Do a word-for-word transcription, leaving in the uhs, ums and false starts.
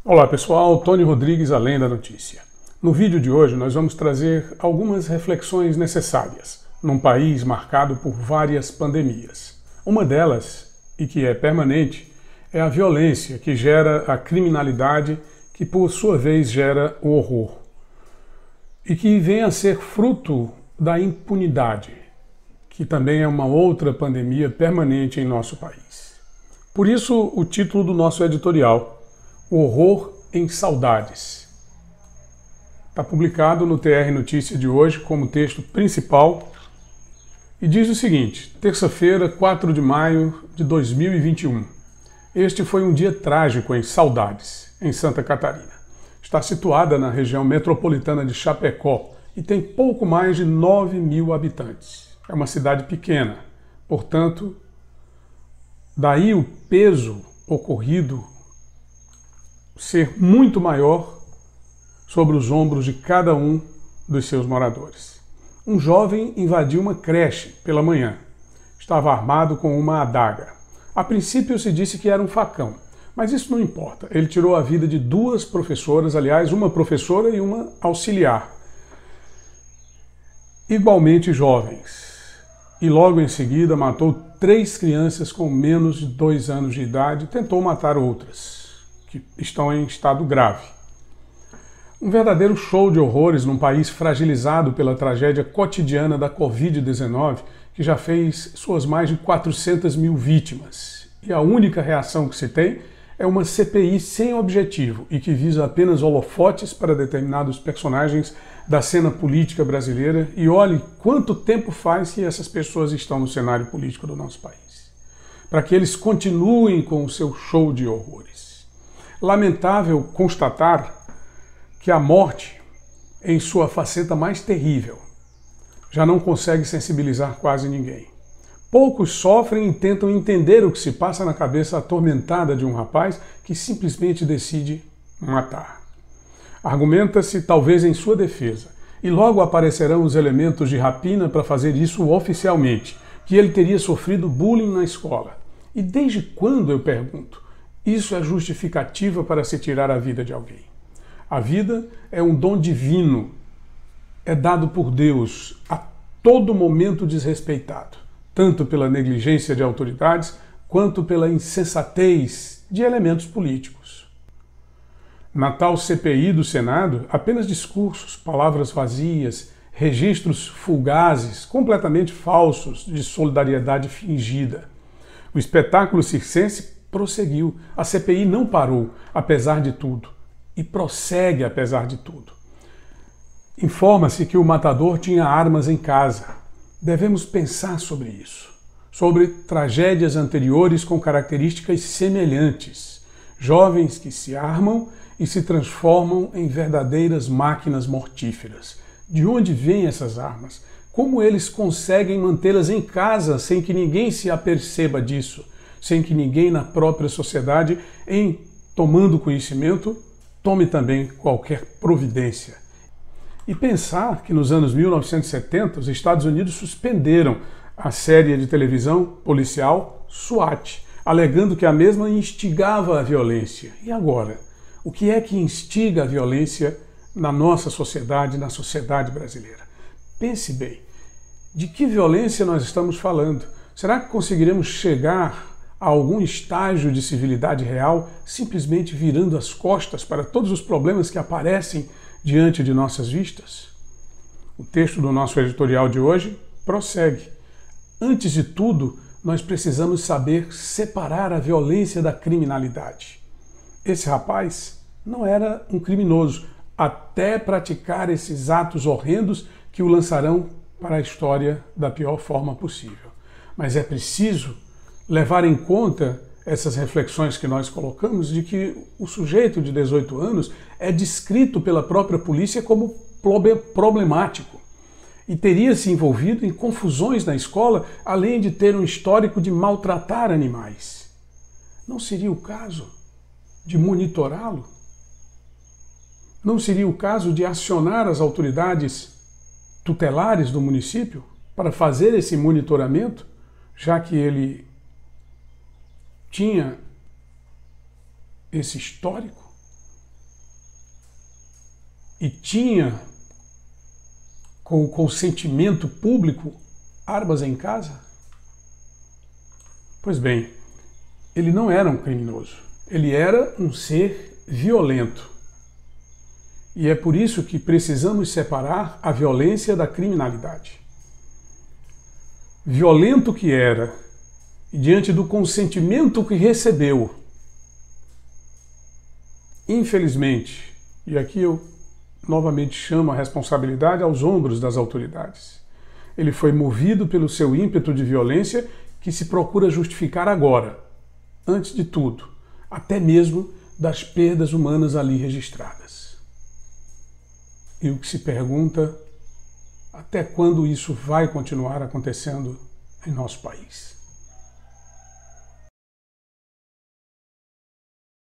Olá pessoal, Tony Rodrigues, Além da Notícia. No vídeo de hoje nós vamos trazer algumas reflexões necessárias num país marcado por várias pandemias. Uma delas, e que é permanente, é a violência que gera a criminalidade, que por sua vez gera o horror, e que vem a ser fruto da impunidade, que também é uma outra pandemia permanente em nosso país. Por isso o título do nosso editorial, O Horror em Saudades. Está publicado no T R Notícia de hoje como texto principal e diz o seguinte: terça-feira, quatro de maio de dois mil e vinte e um. Este foi um dia trágico em Saudades, em Santa Catarina. Está situada na região metropolitana de Chapecó e tem pouco mais de nove mil habitantes. É uma cidade pequena, portanto, daí o peso ocorrido ser muito maior sobre os ombros de cada um dos seus moradores. Um jovem invadiu uma creche pela manhã. Estava armado com uma adaga. A princípio se disse que era um facão, mas isso não importa. Ele tirou a vida de duas professoras, aliás, uma professora e uma auxiliar, igualmente jovens. E logo em seguida matou três crianças com menos de dois anos de idade e tentou matar outras, que estão em estado grave. Um verdadeiro show de horrores num país fragilizado pela tragédia cotidiana da covid dezenove, que já fez suas mais de quatrocentas mil vítimas. E a única reação que se tem é uma C P I sem objetivo e que visa apenas holofotes para determinados personagens da cena política brasileira. E olhe quanto tempo faz que essas pessoas estão no cenário político do nosso país, para que eles continuem com o seu show de horrores. Lamentável constatar que a morte, em sua faceta mais terrível, já não consegue sensibilizar quase ninguém. Poucos sofrem e tentam entender o que se passa na cabeça atormentada de um rapaz que simplesmente decide matar. Argumenta-se, talvez em sua defesa, e logo aparecerão os elementos de rapina para fazer isso oficialmente, que ele teria sofrido bullying na escola. E desde quando, eu pergunto, isso é justificativa para se tirar a vida de alguém? A vida é um dom divino, é dado por Deus a todo momento desrespeitado, tanto pela negligência de autoridades quanto pela insensatez de elementos políticos. Na tal C P I do Senado, apenas discursos, palavras vazias, registros fugazes, completamente falsos de solidariedade fingida. O espetáculo circense prosseguiu. A C P I não parou, apesar de tudo, e prossegue apesar de tudo. Informa-se que o matador tinha armas em casa. Devemos pensar sobre isso, sobre tragédias anteriores com características semelhantes. Jovens que se armam e se transformam em verdadeiras máquinas mortíferas. De onde vêm essas armas? Como eles conseguem mantê-las em casa sem que ninguém se aperceba disso? Sem que ninguém na própria sociedade, em tomando conhecimento, tome também qualquer providência. E pensar que nos anos mil novecentos e setenta os Estados Unidos suspenderam a série de televisão policial SWAT, alegando que a mesma instigava a violência. E agora? O que é que instiga a violência na nossa sociedade, na sociedade brasileira? Pense bem, de que violência nós estamos falando? Será que conseguiremos chegar a algum estágio de civilidade real simplesmente virando as costas para todos os problemas que aparecem diante de nossas vistas? O texto do nosso editorial de hoje prossegue. Antes de tudo, nós precisamos saber separar a violência da criminalidade. Esse rapaz não era um criminoso, até praticar esses atos horrendos que o lançarão para a história da pior forma possível. Mas é preciso levar em conta essas reflexões que nós colocamos de que o sujeito de dezoito anos é descrito pela própria polícia como problemático e teria se envolvido em confusões na escola, além de ter um histórico de maltratar animais. Não seria o caso de monitorá-lo? Não seria o caso de acionar as autoridades tutelares do município para fazer esse monitoramento, já que ele tinha esse histórico? e tinha, com o consentimento público, armas em casa? Pois bem, ele não era um criminoso, ele era um ser violento. E é por isso que precisamos separar a violência da criminalidade. Violento que era, e diante do consentimento que recebeu, infelizmente, e aqui eu novamente chamo a responsabilidade aos ombros das autoridades, ele foi movido pelo seu ímpeto de violência que se procura justificar agora, antes de tudo, até mesmo das perdas humanas ali registradas. E o que se pergunta, até quando isso vai continuar acontecendo em nosso país?